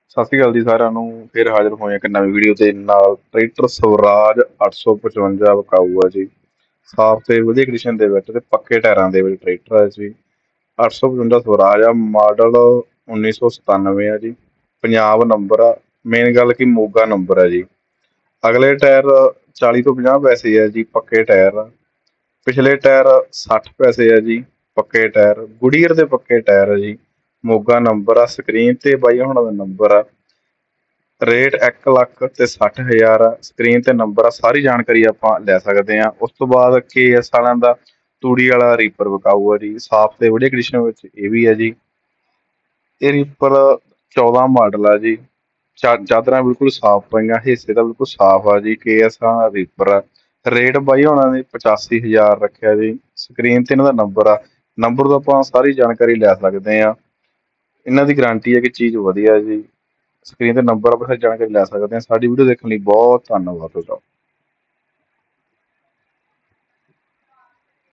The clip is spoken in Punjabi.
ਸਤਿ ਸ਼੍ਰੀ ਅਕਾਲ ਜੀ ਸਾਰਿਆਂ ਨੂੰ। ਫਿਰ ਹਾਜ਼ਰ ਹੋਏ ਇੱਕ ਨਵੀਂ ਵੀਡੀਓ ਦੇ ਨਾਲ। ਟਰੈਕਟਰ ਸਵਰਾਜ 855 ਵਿਕਾਊ ਆ ਜੀ। ਸਾਫ ਤੇ ਵਧੀਆ ਕੰਡੀਸ਼ਨ ਦੇ ਵਿੱਚ ਤੇ ਪੱਕੇ ਟਾਇਰਾਂ ਦੇ ਵਿੱਚ ਟਰੈਕਟਰ ਹੈ ਜੀ। 855 ਸਵਰਾਜ ਆ, ਮਾਡਲ 1997 ਆ ਜੀ। ਪੰਜਾਬ ਨੰਬਰ ਆ। ਮੇਨ ਗੱਲ ਕਿ ਮੋਗਾ ਨੰਬਰ ਆ ਜੀ। ਅਗਲੇ ਟਾਇਰ 40 ਤੋਂ 50 ਪੈਸੇ ਆ ਜੀ, ਪੱਕੇ ਟਾਇਰ ਆ। ਪਿਛਲੇ ਟਾਇਰ 60 ਪੈਸੇ ਆ ਜੀ, ਪੱਕੇ ਟਾਇਰ। ਗੁਡੀਅਰ ਦੇ ਪੱਕੇ ਟਾਇਰ ਆ ਜੀ। ਮੋਗਾ ਨੰਬਰ ਆ। ਸਕਰੀਨ ਤੇ ਬਾਈ ਹੁਣਾਂ ਦਾ ਨੰਬਰ ਆ। ਰੇਟ 1,60,60,000 ਆ। ਸਕਰੀਨ ਤੇ ਨੰਬਰ ਆ। ਸਾਰੀ ਜਾਣਕਾਰੀ ਆਪਾਂ ਲੈ ਸਕਦੇ ਹਾਂ। ਉਸ ਤੋਂ ਬਾਅਦ KS ਵਾਲਿਆਂ ਦਾ ਤੂੜੀ ਵਾਲਾ ਰੀਪਰ ਵਿਕਾਊ ਆ ਜੀ। ਸਾਫ ਤੇ ਵਧੀਆ ਕੰਡੀਸ਼ਨ ਵਿੱਚ ਇਹ ਵੀ ਹੈ ਜੀ। ਇਹ ਰੀਪਰ 14 ਮਾਡਲ ਆ ਜੀ। ਚਾਦਰਾਂ ਬਿਲਕੁਲ ਸਾਫ ਪਈਆਂ, ਹਿੱਸੇ ਤਾਂ ਬਿਲਕੁਲ ਸਾਫ ਆ ਜੀ। KS ਵਾਲਾ ਰੀਪਰ ਆ। ਰੇਟ ਬਾਈ ਹੋਣਾ ਨੇ 85,000 ਰੱਖਿਆ ਜੀ। ਸਕਰੀਨ ਤੇ ਇਹਨਾਂ ਦਾ ਨੰਬਰ ਆ। ਨੰਬਰ ਤੋਂ ਆਪਾਂ ਸਾਰੀ ਜਾਣਕਾਰੀ ਲੈ ਸਕਦੇ ਹਾਂ। ਇਹਨਾਂ ਦੀ ਗਾਰੰਟੀ ਹੈ ਕਿ ਚੀਜ਼ ਵਧੀਆ ਜੀ। ਸਕਰੀਨ ਤੇ ਨੰਬਰ ਆਪਾਂ ਸਾਰੀ ਜਾਣਕਾਰੀ ਲੈ ਸਕਦੇ ਹਾਂ। ਸਾਡੀ ਵੀਡੀਓ ਦੇਖਣ ਲਈ ਬਹੁਤ ਧੰਨਵਾਦ ਤੁਹਾਡਾ।